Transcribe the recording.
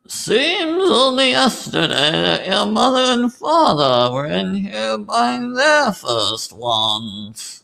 Seems only yesterday that your mother and father were in here buying their first ones.